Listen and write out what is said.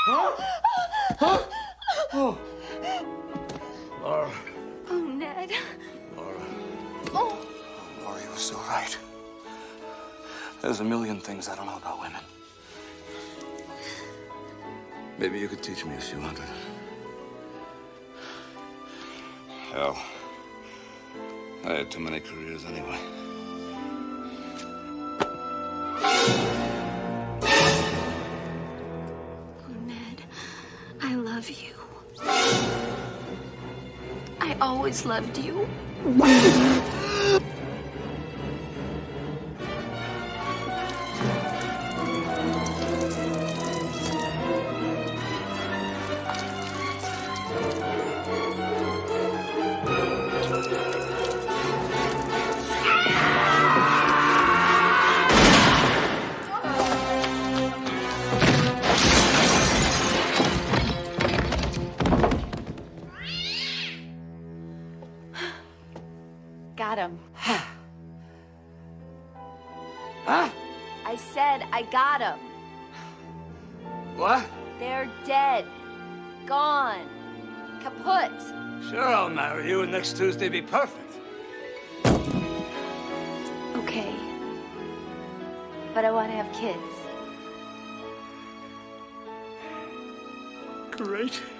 Huh? Oh. Laura. Oh, Ned. Laura. Oh. Laura, you were so right. There's a million things I don't know about women. Maybe you could teach me if you wanted. Hell, I had too many careers anyway. Oh, Ned, I love you. I always loved you. Got him. Huh? I said I got him. What? They're dead. Gone. Kaput. Sure, I'll marry you, and next Tuesday be perfect. Okay. But I want to have kids. Great.